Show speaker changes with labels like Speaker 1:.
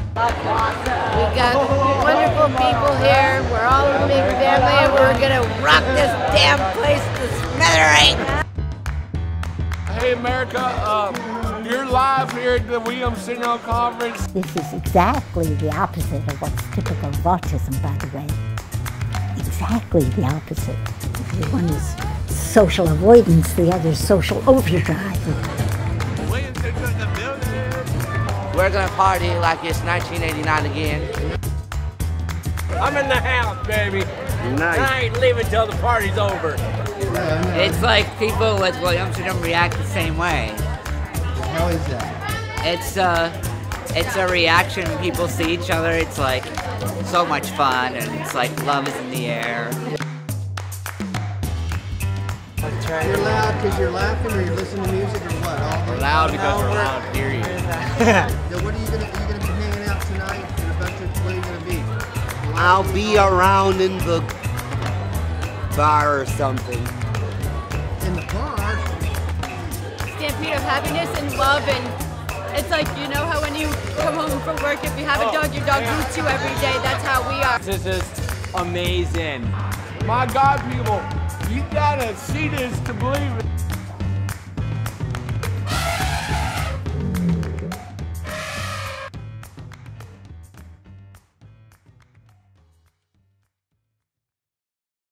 Speaker 1: We got wonderful people here. We're all a big family and we're gonna rock this damn place to smithereens.
Speaker 2: Hey America, you're live here at the Williams Syndrome Conference.
Speaker 3: This is exactly the opposite of what's typical of autism, by the way. Exactly the opposite. One is social avoidance, the other is social overdrive.
Speaker 4: We're gonna party like it's 1989 again.
Speaker 5: I'm in the house, baby.
Speaker 6: Nice.
Speaker 5: I ain't leaving till the party's over.
Speaker 4: It's like people with Williams syndrome react the same way.
Speaker 6: How is that?
Speaker 4: It's a reaction when people see each other. It's like so much fun, and it's like love is in the air.
Speaker 6: You're loud because you're laughing, or you're listening to music, or what?
Speaker 5: We're loud because we're loud, period.
Speaker 6: So what are you gonna be hanging out tonight? Where are you gonna be?
Speaker 7: I'll be around in the bar or something.
Speaker 6: In the bar?
Speaker 8: Stampede of Happiness and love, and it's like, you know how when you come home from work, if you have a dog, your dog roots you every day. That's how we are.
Speaker 5: This is amazing.
Speaker 2: My God, people, you gotta see this to believe it.